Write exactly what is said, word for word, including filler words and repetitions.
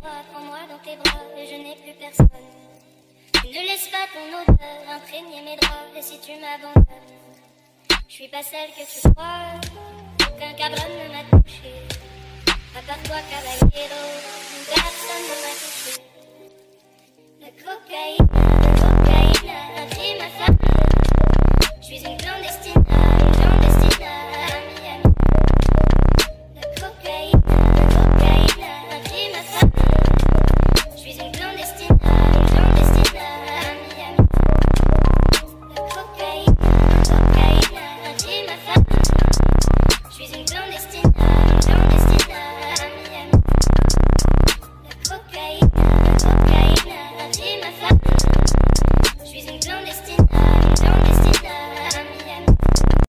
moi, prends-moi dans tes bras, et je n'ai plus personne. Ne laisse pas ton odeur imprégner mes draps, et si tu m'abandonnes, je suis pas celle que tu crois, aucun cabron ne